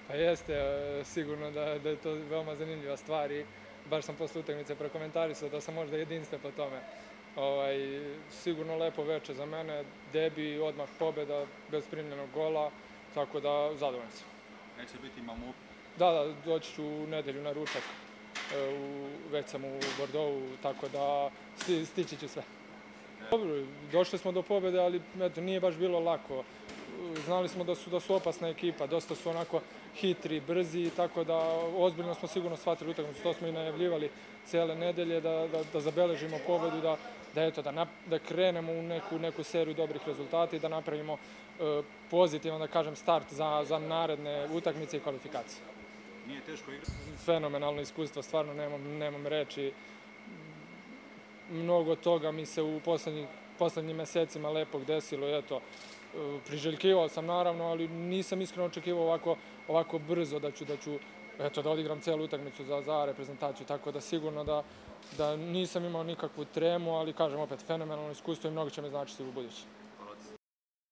Pa jeste, sigurno da je to veoma zanimljiva stvar i baš sam posle utakmice prokomentarisao da sam možda jedinstven po tome. Sigurno lepo veče za mene, debi, odmah pobeda, bez primljenog gola, tako da zadovoljan sam. Neće biti mamu. Da, doći ću u nedelju na ručak, već sam u Bordeauxu, tako da stići ću sve. Dobro, došli smo do pobede, ali eto, nije baš bilo lako. Znali smo da su opasna ekipa, dosta su onako hitri, brzi, tako da ozbiljno smo sigurno shvatili utakmicu, to smo i najavljivali cele nedelje, da zabeležimo pobedu, da krenemo u neku seriju dobrih rezultata i da napravimo pozitivan, da kažem, start za naredne utakmice i kvalifikacije. Nije teško igrati? Fenomenalno iskustvo, stvarno nemam reči. Mnogo toga mi se u poslednjim mesecima lepog desilo, eto, priželjkivao sam naravno, ali nisam iskreno očekivao ovako brzo da ću da odigram celu utakmicu za reprezentaciju, tako da sigurno da nisam imao nikakvu tremu, ali kažem opet, fenomenalno iskustvo i mnogo će me značiti u budući.